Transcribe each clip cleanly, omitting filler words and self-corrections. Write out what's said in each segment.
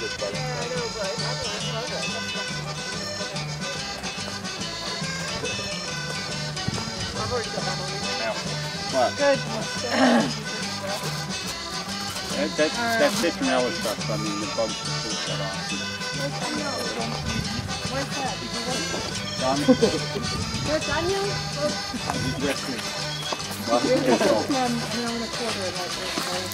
What? Good. That's citronella stuff. I mean, the bugs that pull that off. Where's that? Done? Where's onion? Yes, Well, $1.25 like this.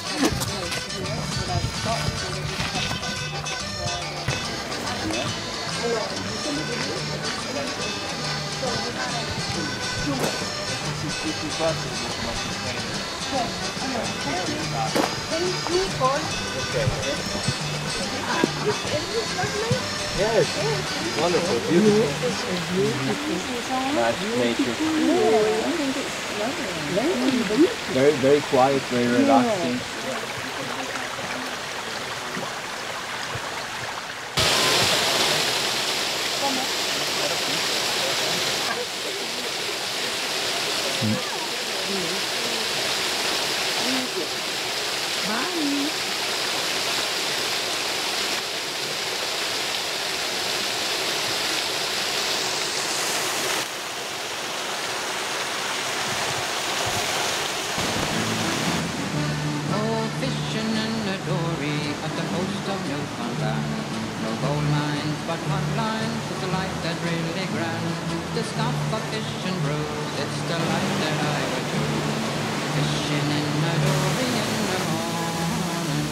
Yes. Wonderful. Beautiful. Nice nature. Very, very quiet, very relaxing. No gold mines, but hot lines, it's a life that's really grand. To stop for fish and brews, it's the life that I would choose. Fishing in the dory in the morning.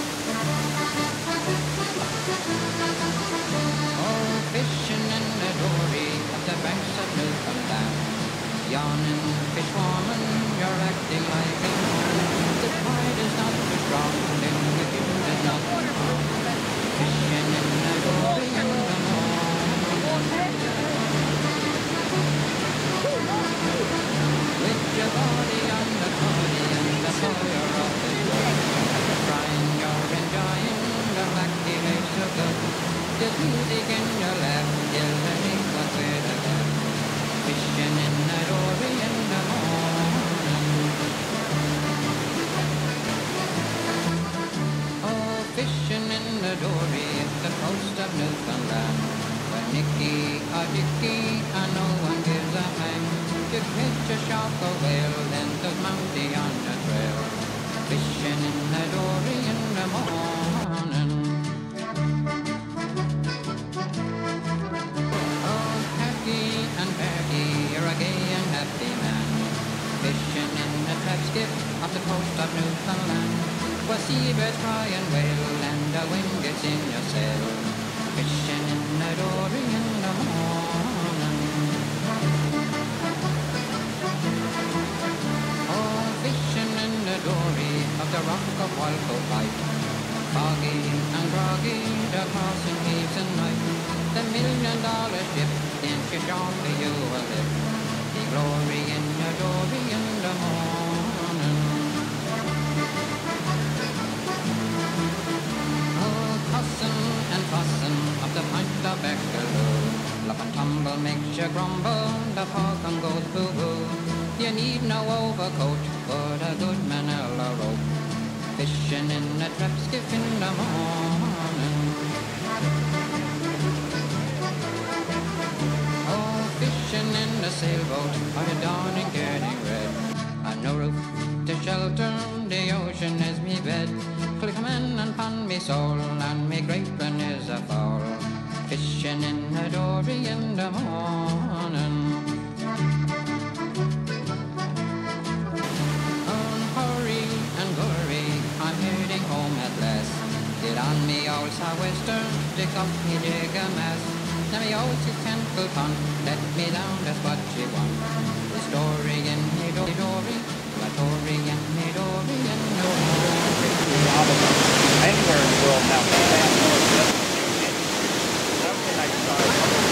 Oh, fishing in the dory at the banks of Newfoundland. Yawning, fish warming, you're acting like a man. The tide is not too strong, then the view is not too strong. Fishing in the dory in the morning. With your body on the body and the fire of the wood. Crying you're enjoying the lucky days so good. There's music in your lap, till the night was with a gap. Fishing in the dory in the morning. Oh, fishing in the dory at the coast of Newfoundland. When Nicky or Dicky and no one gives a hang. To catch a shark or whale, then there's Mountie on the trail. Fishing in the dory in the morning. Oh, Patty and Bertie, you're a gay and happy man. Fishing in the trap skip off the coast of Newfoundland. Where seabirds cry and wail, and the wind gets in your sail. Fishing in the dory in the morning. Oh, fishing in the dory of the rock of Walco Bight. Foggy and groggy, the crossing leaves at night. The $1,000,000 ship, then she shortly you will live. The glory in the dory in the morning. Oh, cussin' and fussin' up the pint of Beckerloo. Luck and tumble makes you grumble, the falcon goes boo-boo. You need no overcoat, but a good manila rope. Fishing in a trap skiff in the morning. Oh, fishing in a sailboat, or a dawning getting red. I've no roof to shelter, the ocean is me bed. Come in and pan me soul, and me grapefruit is a foul. Fishing in a dory in the morning. Oh, hurry and glory, I'm heading home at last. Get on me old sou'wester, stick up me jigger mast. Now me old 6-10-foot punt, let me down, that's what you want. The story in me dory, the story in me dory in the morning. Anywhere in the world now, how can I start?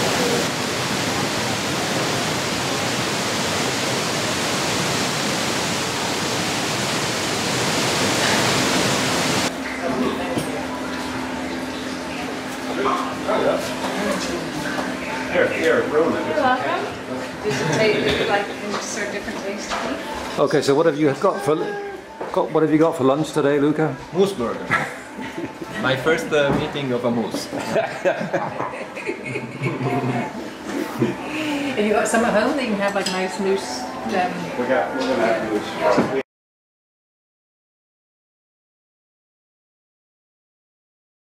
Here, ruin it. You're welcome. Does it taste like is there a different taste to it? Okay, so what have you got for lunch today, Luca? Moose burger. My first meeting of a moose. Have you got some at home that you can have like a nice moose? We're gonna have moose. We